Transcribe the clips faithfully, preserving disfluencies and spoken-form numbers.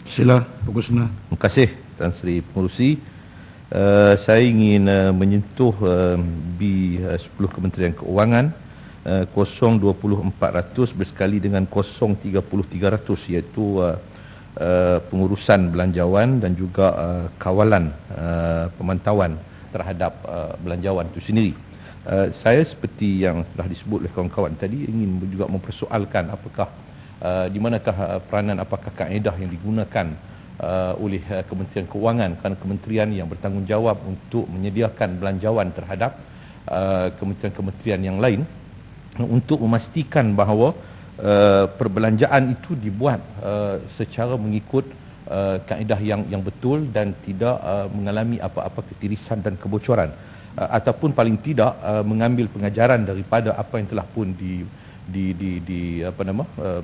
Sila, Pak Kusna. Terima kasih Tan Sri Pengerusi. Uh, saya ingin uh, menyentuh uh, B uh, sepuluh Kementerian Keuangan uh, kosong dua puluh empat ratus bersekali dengan kosong tiga puluh tiga ratus, iaitu uh, uh, pengurusan belanjawan dan juga uh, kawalan uh, pemantauan terhadap uh, belanjawan itu sendiri. Uh, saya seperti yang telah disebut oleh kawan-kawan tadi ingin juga mempersoalkan apakah uh, di manakah uh, peranan, apakah kaedah yang digunakan Uh, oleh uh, Kementerian Keuangan, kerana kementerian yang bertanggungjawab untuk menyediakan belanjawan terhadap uh, kementerian-kementerian yang lain untuk memastikan bahawa uh, perbelanjaan itu dibuat uh, secara mengikut uh, kaedah yang yang betul dan tidak uh, mengalami apa-apa ketirisan dan kebocoran, uh, ataupun paling tidak uh, mengambil pengajaran daripada apa yang telah pun di di di, di apa nama uh,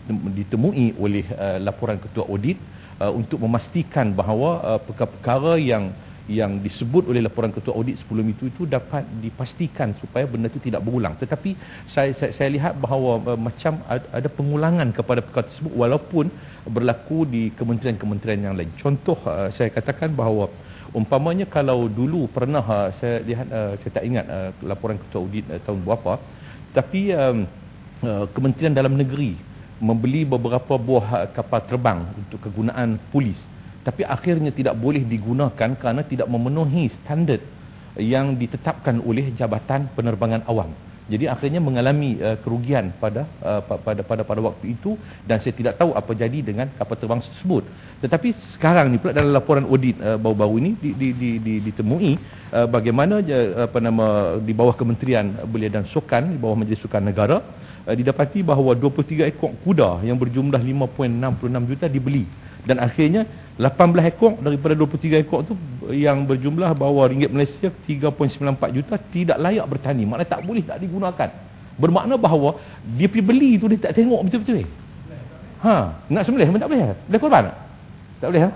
ditemui oleh uh, laporan ketua audit, Uh, untuk memastikan bahawa uh, perkara-perkara yang yang disebut oleh laporan ketua audit sebelum itu itu dapat dipastikan supaya benda itu tidak berulang. Tetapi saya saya, saya lihat bahawa uh, macam ada, ada pengulangan kepada perkara tersebut walaupun berlaku di kementerian-kementerian yang lain. Contoh uh, saya katakan bahawa umpamanya kalau dulu pernah uh, saya lihat uh, saya tak ingat uh, laporan ketua audit uh, tahun berapa, tapi um, uh, Kementerian Dalam Negeri membeli beberapa buah kapal terbang untuk kegunaan polis, tapi akhirnya tidak boleh digunakan kerana tidak memenuhi standard yang ditetapkan oleh Jabatan Penerbangan Awam. Jadi akhirnya mengalami uh, kerugian pada, uh, pada pada pada waktu itu, dan saya tidak tahu apa jadi dengan kapal terbang tersebut. Tetapi sekarang ni pula dalam laporan audit uh, baru-baru ini di, di, di, di, ditemui uh, bagaimana uh, apa nama di bawah Kementerian Belia dan Sukan, di bawah Majlis Sukan Negara, Uh, didapati bahawa dua puluh tiga ekor kuda yang berjumlah lima perpuluhan enam enam juta dibeli, dan akhirnya lapan belas ekor daripada dua puluh tiga ekor tu yang berjumlah bahawa ringgit Malaysia tiga perpuluhan sembilan empat juta tidak layak bertani, maknanya tak boleh, tak digunakan. Bermakna bahawa dia pergi beli tu dia tak tengok betul-betul. Ha, nak sembelih pun tak boleh. Boleh korban tak? Tak boleh. Ha?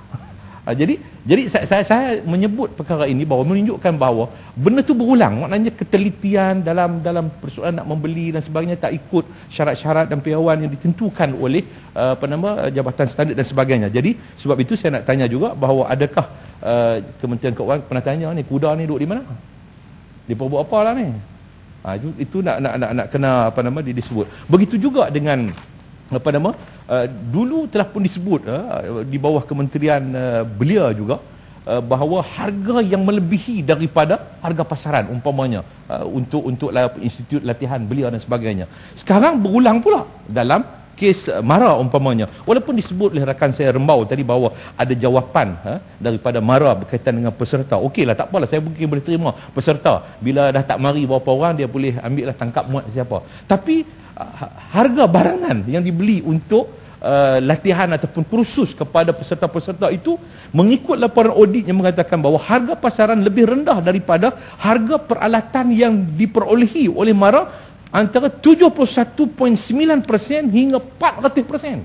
Ha, jadi jadi saya, saya saya menyebut perkara ini bahawa menunjukkan bahawa benda tu berulang, maknanya ketelitian dalam dalam persoalan nak membeli dan sebagainya tak ikut syarat-syarat dan piawaian yang ditentukan oleh uh, apa nama Jabatan Standard dan sebagainya. Jadi sebab itu saya nak tanya juga bahawa adakah uh, Kementerian Keuangan pernah tanya ni kuda ni duduk di mana? Dia buat apa lah ni? Ha, itu itu nak nak nak nak kena apa nama disebut. Begitu juga dengan apa nama uh, dulu telah pun disebut uh, di bawah Kementerian uh, Belia juga uh, bahawa harga yang melebihi daripada harga pasaran umpamanya uh, untuk untuk institut latihan belia dan sebagainya sekarang berulang pula dalam kes uh, Mara umpamanya, walaupun disebut oleh rakan saya Rembau tadi bahawa ada jawapan uh, daripada Mara berkaitan dengan peserta. Okeylah, tak apalah, saya mungkin boleh terima peserta bila dah tak mari berapa orang dia boleh ambil lah, tangkap muat siapa, tapi harga barangan yang dibeli untuk uh, latihan ataupun kursus kepada peserta-peserta itu mengikut laporan audit yang mengatakan bahawa harga pasaran lebih rendah daripada harga peralatan yang diperolehi oleh Mara, antara tujuh puluh satu perpuluhan sembilan peratus hingga empat ratus peratus.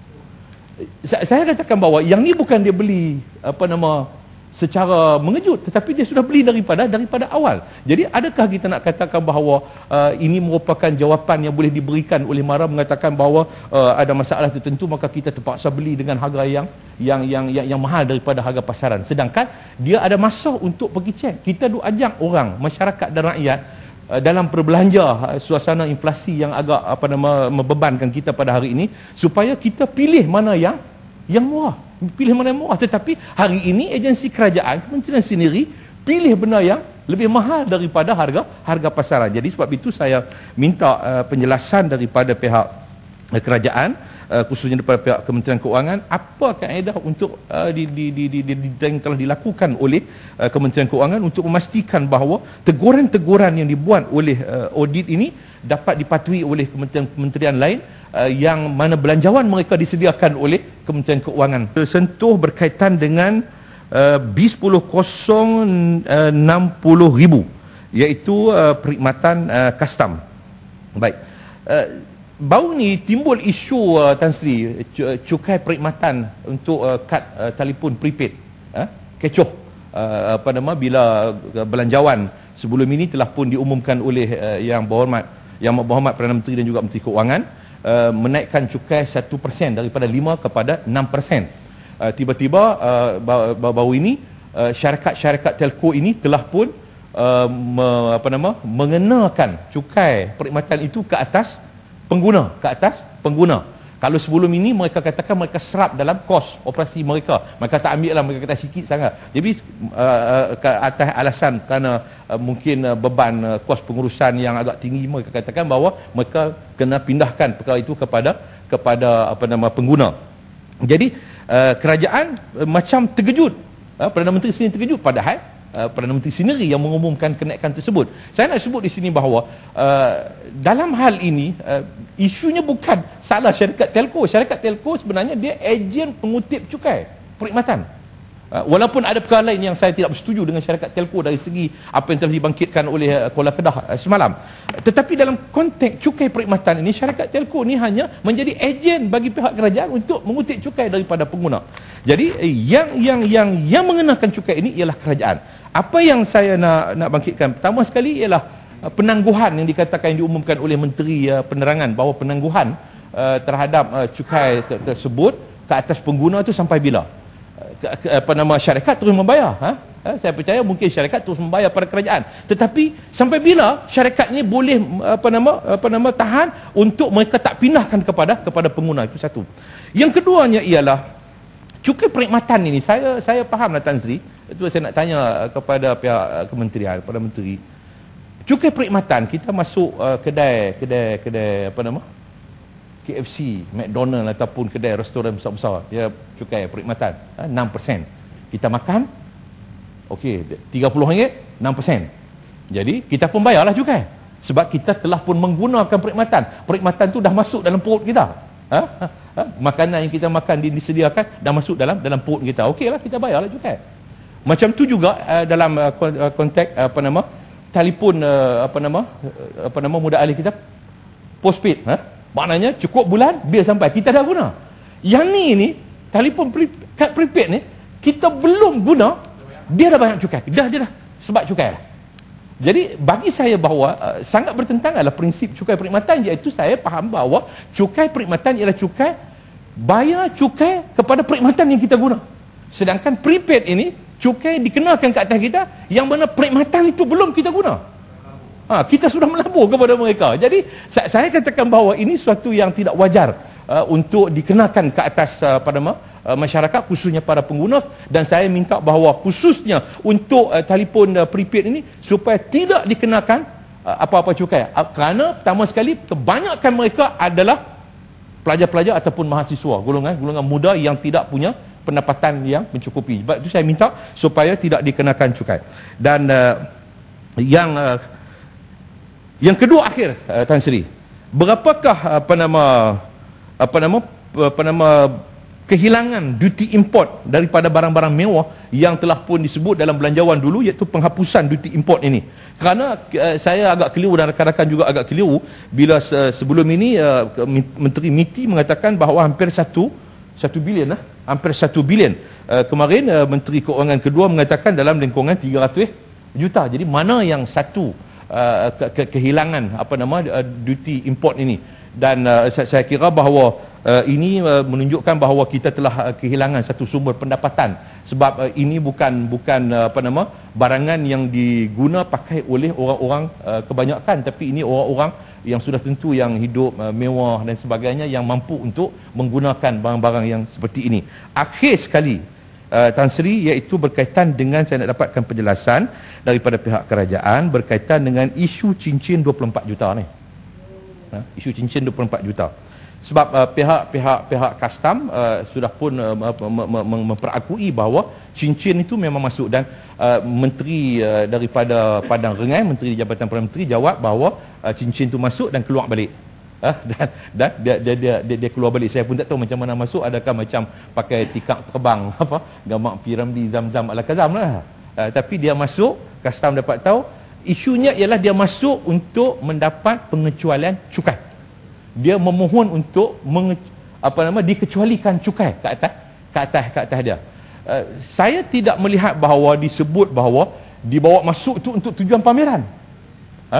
Saya katakan bahawa yang ni bukan dia beli apa nama secara mengejut, tetapi dia sudah beli daripada daripada awal. Jadi adakah kita nak katakan bahawa uh, ini merupakan jawapan yang boleh diberikan oleh Mara mengatakan bahawa uh, ada masalah tertentu maka kita terpaksa beli dengan harga yang yang yang yang, yang mahal daripada harga pasaran, sedangkan dia ada masa untuk pergi cek. Kita duk ajak orang, masyarakat dan rakyat uh, dalam berbelanja, uh, suasana inflasi yang agak apa nama membebankan kita pada hari ini, supaya kita pilih mana yang yang murah. Pilih mana yang murah. Tetapi hari ini agensi kerajaan, kementerian sendiri pilih benda yang lebih mahal daripada harga harga pasaran. Jadi sebab itu saya minta uh, penjelasan daripada pihak uh, kerajaan, uh, khususnya daripada pihak Kementerian Keuangan, apa kaedah untuk uh, di, di, di, di, di, di, yang telah dilakukan oleh uh, Kementerian Keuangan untuk memastikan bahawa teguran-teguran yang dibuat oleh uh, audit ini dapat dipatuhi oleh kementerian-kementerian lain uh, yang mana belanjawan mereka disediakan oleh Kementerian Keuangan. Sentuh berkaitan dengan uh, B sepuluh kosong enam puluh ribu, iaitu uh, perkhidmatan uh, custom. Baik. Uh, baru ni timbul isu uh, Tan Sri, cukai perkhidmatan untuk uh, kad uh, telefon prepaid, uh, kecoh. Uh, apa nama bila uh, belanjawan sebelum ini telah pun diumumkan oleh uh, yang berhormat Yang Berhormat Perdana Menteri dan juga Menteri Keuangan uh, menaikkan cukai satu peratus daripada lima kepada enam peratus. uh, tiba-tiba uh, baru ini uh, syarikat-syarikat telco ini telah pun uh, me, apa nama mengenakan cukai perkhidmatan itu ke atas pengguna, ke atas pengguna. Kalau sebelum ini mereka katakan mereka serap dalam kos operasi mereka, mereka tak ambil lah, mereka kata sikit sangat. Jadi uh, ke atas alasan kerana uh, mungkin uh, beban uh, kos pengurusan yang agak tinggi, mereka katakan bahawa mereka kena pindahkan perkara itu kepada kepada apa nama pengguna. Jadi uh, kerajaan uh, macam terkejut, uh, Perdana Menteri sendiri terkejut, padahal uh, Perdana Menteri sendiri yang mengumumkan kenaikan tersebut. Saya nak sebut di sini bahawa uh, dalam hal ini uh, isunya bukan salah syarikat telco. Syarikat telco sebenarnya dia ejen pengutip cukai perkhidmatan. Uh, walaupun ada perkara lain yang saya tidak bersetuju dengan syarikat telco dari segi apa yang telah dibangkitkan oleh uh, Kuala Kedah uh, semalam. Tetapi dalam konteks cukai perkhidmatan ini, syarikat telco ni hanya menjadi ejen bagi pihak kerajaan untuk mengutip cukai daripada pengguna. Jadi eh, yang yang yang yang mengenakan cukai ini ialah kerajaan. Apa yang saya nak nak bangkitkan pertama sekali ialah penangguhan yang dikatakan, yang diumumkan oleh Menteri uh, Penerangan bahawa penangguhan uh, terhadap uh, cukai ter tersebut ke atas pengguna itu sampai bila? Uh, ke, ke, apa nama syarikat terus membayar. Ha? Ha? Saya percaya mungkin syarikat terus membayar pada kerajaan. Tetapi sampai bila syarikat ini boleh apa nama apa nama tahan untuk mereka tak pindahkan kepada kepada pengguna? Itu satu. Yang keduanya ialah cukai perkhidmatan ini. Saya saya fahamlah Tan Sri. Itu saya nak tanya kepada pihak kementerian, kepada menteri. Cukai perkhidmatan, kita masuk uh, kedai, kedai, kedai apa nama? K F C, McDonald ataupun kedai restoran besar-besar, dia cukai perkhidmatan uh, enam peratus. Kita makan, okey, tiga puluh ringgit, enam peratus. Jadi, kita pun bayarlah cukai. Sebab kita telah pun menggunakan perkhidmatan. Perkhidmatan tu dah masuk dalam perut kita. Ha? Ha? Makanan yang kita makan disediakan, dah masuk dalam dalam perut kita. Okeylah, kita bayarlah cukai. Macam tu juga uh, dalam uh, konteks uh, apa nama? telefon uh, apa nama uh, apa nama muda alih kita postpaid, ha? Maknanya cukup bulan bil sampai kita dah guna. Yang ni ni telefon pre kad prepaid ni kita belum guna, dia dah banyak cukai. Dah dia dah sebab cukai lah. Jadi bagi saya bahawa uh, sangat bertentangan adalah prinsip cukai perkhidmatan, iaitu saya faham bahawa cukai perkhidmatan ialah cukai bayar cukai kepada perkhidmatan yang kita guna. Sedangkan prepaid ini cukai dikenakan ke atas kita yang mana perkhidmatan itu belum kita guna. Ha, kita sudah melabur kepada mereka. Jadi saya, saya katakan bahawa ini suatu yang tidak wajar uh, untuk dikenakan ke atas uh, pada uh, masyarakat, khususnya para pengguna, dan saya minta bahawa khususnya untuk uh, telefon uh, prepaid ini supaya tidak dikenakan uh, apa-apa cukai. Uh, kerana pertama sekali kebanyakan mereka adalah pelajar-pelajar ataupun mahasiswa, golongan golongan muda yang tidak punya pendapatan yang mencukupi. Sebab itu saya minta supaya tidak dikenakan cukai. Dan uh, yang uh, yang kedua akhir uh, Tan Sri, berapakah apa nama apa nama apa nama kehilangan duty import daripada barang-barang mewah yang telah pun disebut dalam belanjawan dulu, iaitu penghapusan duty import ini. Kerana uh, saya agak keliru dan rakan-rakan juga agak keliru bila uh, sebelum ini uh, Menteri M I T I mengatakan bahawa hampir satu satu bilion lah, hampir satu bilion. Uh, kemarin uh, Menteri Keuangan kedua mengatakan dalam lingkungan tiga ratus juta. Jadi mana yang satu uh, ke ke kehilangan apa nama uh, duty import ini? Dan uh, saya, saya kira bahawa uh, ini uh, menunjukkan bahawa kita telah uh, kehilangan satu sumber pendapatan, sebab uh, ini bukan bukan uh, apa nama barangan yang diguna pakai oleh orang-orang uh, kebanyakan, tapi ini orang-orang yang sudah tentu yang hidup uh, mewah dan sebagainya, yang mampu untuk menggunakan barang-barang yang seperti ini. Akhir sekali uh, Tan Sri, iaitu berkaitan dengan, saya nak dapatkan penjelasan daripada pihak kerajaan berkaitan dengan isu cincin dua puluh empat juta ni. Ha? Isu cincin dua puluh empat juta. Sebab uh, pihak-pihak pihak custom uh, sudah pun uh, memperakui bahawa cincin itu memang masuk, dan uh, menteri uh, daripada Padang Rengai, menteri di Jabatan Perdana Menteri jawab bahawa uh, cincin itu masuk dan keluar balik. Uh, dan dan dia, dia, dia, dia, dia keluar balik. Saya pun tak tahu macam mana masuk, adakah macam pakai tikar terbang apa gambar piramidi Zam-Zam ala Kazam lah. Uh, tapi dia masuk, custom dapat tahu. Isunya ialah dia masuk untuk mendapat pengecualian cukai. Dia memohon untuk menge, apa nama dikecualikan cukai ke atas ke atas ke atas dia. Uh, saya tidak melihat bahawa disebut bahawa dibawa masuk itu untuk tujuan pameran. Ha?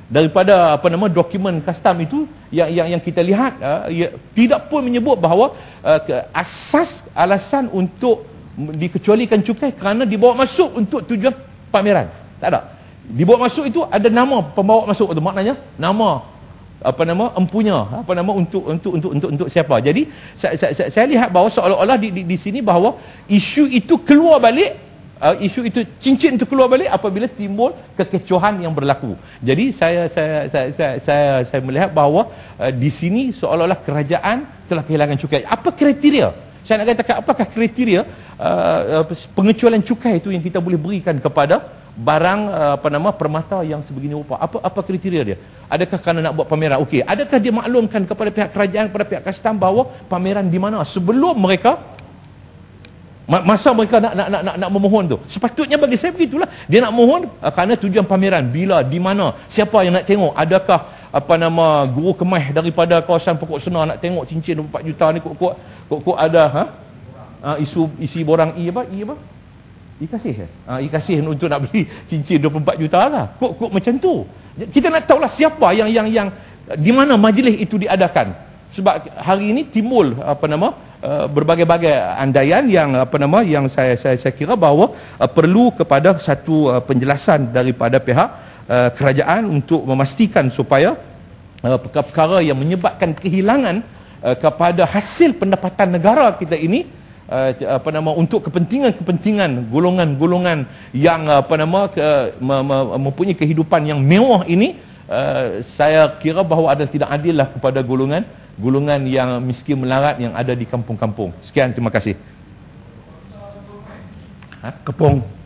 daripada apa nama dokumen custom itu yang yang yang kita lihat uh, ya, tidak pun menyebut bahawa uh, asas alasan untuk dikecualikan cukai kerana dibawa masuk untuk tujuan pameran. Tak ada. Dibawa masuk itu ada nama pembawa masuk itu, maknanya nama apa nama empunya, apa nama untuk untuk untuk untuk untuk siapa. Jadi saya saya, saya lihat bahawa seolah-olah di, di di sini bahawa isu itu keluar balik, uh, isu itu cincin itu keluar balik apabila timbul kekecohan yang berlaku. Jadi saya saya saya saya saya, saya melihat bahawa uh, di sini seolah-olah kerajaan telah kehilangan cukai. Apa kriteria? Saya nak katakan apakah kriteria uh, pengecualian cukai itu yang kita boleh berikan kepada barang uh, apa nama permata yang sebegini rupa? Apa apa kriteria dia? Adakah kerana nak buat pameran? Okey, adakah dia maklumkan kepada pihak kerajaan, kepada pihak custom bahawa pameran di mana sebelum mereka masa mereka nak nak nak nak, nak memohon tu? Sepatutnya bagi saya begitulah. Dia nak mohon uh, kerana tujuan pameran, bila, di mana, siapa yang nak tengok, adakah apa nama guru kemah daripada kawasan Pokok Senar nak tengok cincin dua puluh empat juta ni, kok-kok kok-kok ada ha? Uh, isu isi borang i apa? I apa? I kasih eh? Uh, I kasih untuk nak beli cincin dua puluh empat juta lah. Kok-kok macam tu. Kita nak tahulah siapa yang yang yang di mana majlis itu diadakan. Sebab hari ini timbul apa nama uh, berbagai-bagai andaian yang apa nama yang saya saya saya kira bahawa uh, perlu kepada satu uh, penjelasan daripada pihak uh, kerajaan untuk memastikan supaya uh, perkara-perkara yang menyebabkan kehilangan uh, kepada hasil pendapatan negara kita ini Uh, apa nama untuk kepentingan-kepentingan golongan-golongan yang apa nama ke, me, me, mempunyai kehidupan yang mewah ini, uh, saya kira bahawa adalah tidak adil lah kepada golongan golongan yang miskin melarat yang ada di kampung-kampung. Sekian, terima kasih. Ha? Kepong